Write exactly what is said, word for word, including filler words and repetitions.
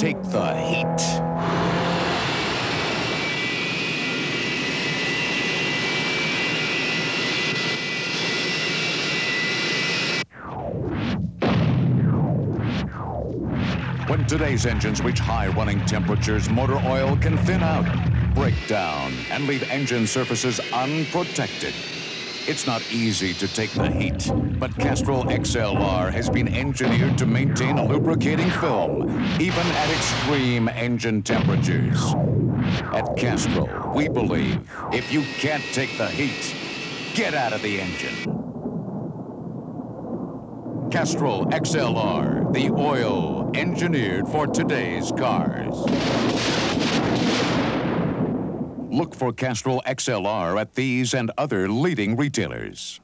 take the heat. When today's engines reach high running temperatures, motor oil can thin out, break down, and leave engine surfaces unprotected. It's not easy to take the heat, but Castrol X L R has been engineered to maintain a lubricating film, even at extreme engine temperatures. At Castrol, we believe if you can't take the heat, get out of the engine. Castrol X L R, the oil engineered for today's cars. Look for Castrol X L R at these and other leading retailers.